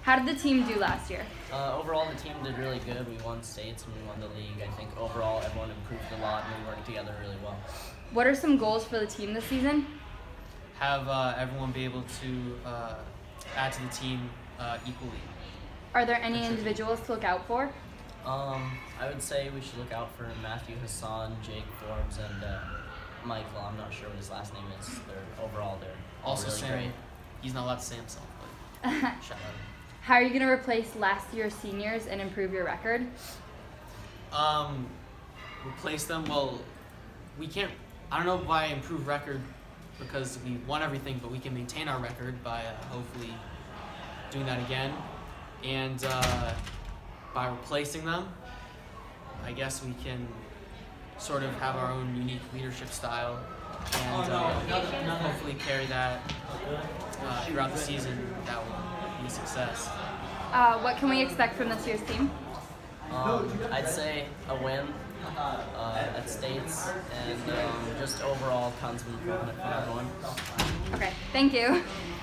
How did the team do last year? Overall, the team did really good. We won states and we won the league. I think overall everyone improved a lot and we worked together really well. What are some goals for the team this season? Have everyone be able to add to the team equally. Are there any individuals to look out for? I would say we should look out for Matthew Hassan, Jake Forbes, and Michael. I'm not sure what his last name is. They're all Also, really Sammy. great. He's not allowed to say himself, but shout out. How are you going to replace last year's seniors and improve your record? Replace them. Well, we can't. I don't know why improve record because we won everything, but we can maintain our record by hopefully doing that again, and by replacing them, I guess we can sort of have our own unique leadership style and hopefully carry that throughout the season. That will be a success. What can we expect from this year's team? I'd say a win at states and just overall tons of improvement from everyone. Okay, thank you.